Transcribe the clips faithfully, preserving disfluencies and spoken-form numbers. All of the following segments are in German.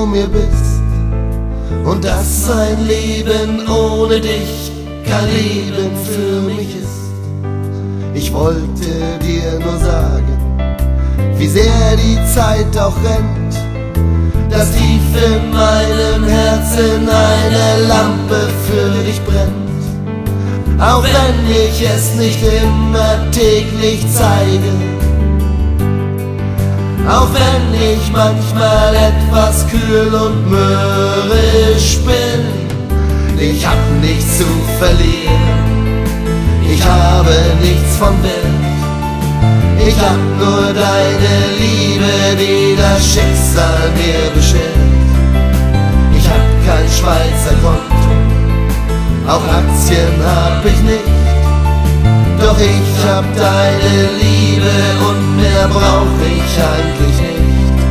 mir bist und dass ein Leben ohne dich kein Leben für mich ist. Ich wollte dir nur sagen, wie sehr die Zeit auch rennt, dass tief in meinem Herzen eine Lampe für dich brennt. Auch wenn ich es nicht immer täglich zeige, auch wenn ich manchmal etwas kühl und mürrisch bin. Ich hab nichts zu verlieren, ich habe nichts von Wert. Ich hab nur deine Liebe, die das Schicksal mir beschert. Ich hab kein Schweizer Konto, auch Aktien hab ich nicht, doch ich hab deine Liebe und mehr brauch ich eigentlich nicht.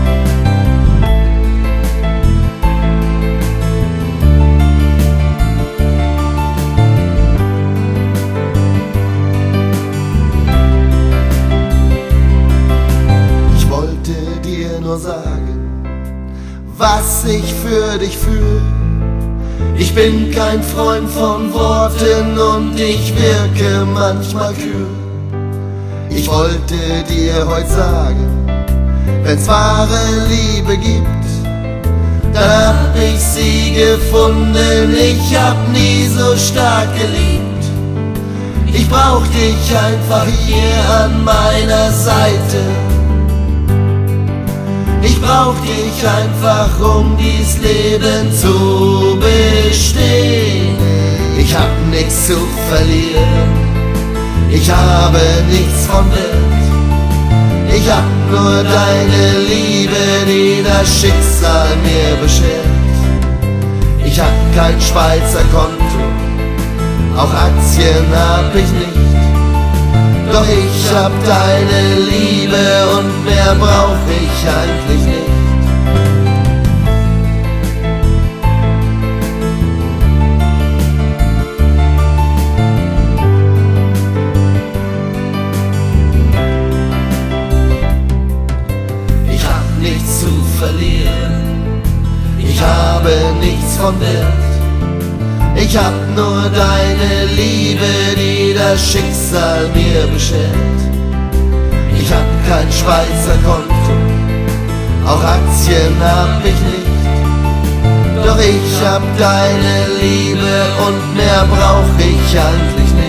Ich wollte dir nur sagen, was ich für dich fühl. Ich bin kein Freund von Worten und ich wirke manchmal kühl. Ich wollte dir heute sagen, wenn's wahre Liebe gibt, dann hab ich sie gefunden. Ich hab nie so stark geliebt. Ich brauch dich einfach hier an meiner Seite. Ich brauch dich einfach, um dies Leben zu bestehen. Ich hab nichts zu verlieren, ich habe nichts von Wert. Ich hab nur deine Liebe, die das Schicksal mir beschert. Ich hab kein Schweizer Konto, auch Aktien hab ich nicht, doch ich hab deine Liebe und mehr brauch ich eigentlich nicht. Ich hab nichts zu verlieren, ich habe nichts von Wert. Ich hab nur deine Liebe, die das Schicksal mir beschert. Ich hab kein Schweizer Konto, auch Aktien hab ich nicht, doch ich hab deine Liebe und mehr brauch ich eigentlich nicht.